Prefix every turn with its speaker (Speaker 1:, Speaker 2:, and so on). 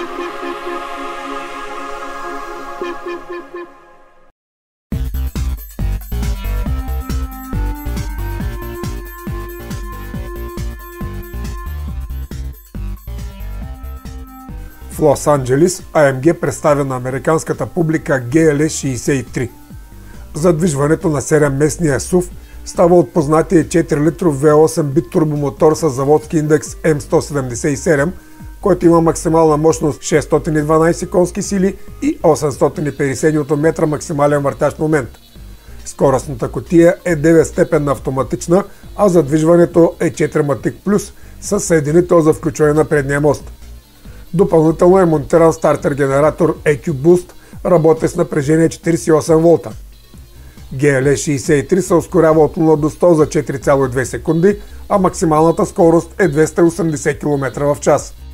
Speaker 1: В Лос-Анджелис AMG представя на американската публика GLE-63. Задвижването на 7-местния SUV става от познатия 4-литров V8 битурбомотор с заводски индекс М177, който има максимална мощност 612 конски сили и 850 Нм максимален въртящ момент. Скоростната кутия е 9-степенна автоматична, а задвижването е 4MATIC Plus с съединител за включване на предния мост. Допълнително е монтиран стартер генератор EQ-Boost, работещ с напрежение 48 волта. GLE-63 се ускорява от 0 до 100 за 4,2 секунди, а максималната скорост е 280 км в час.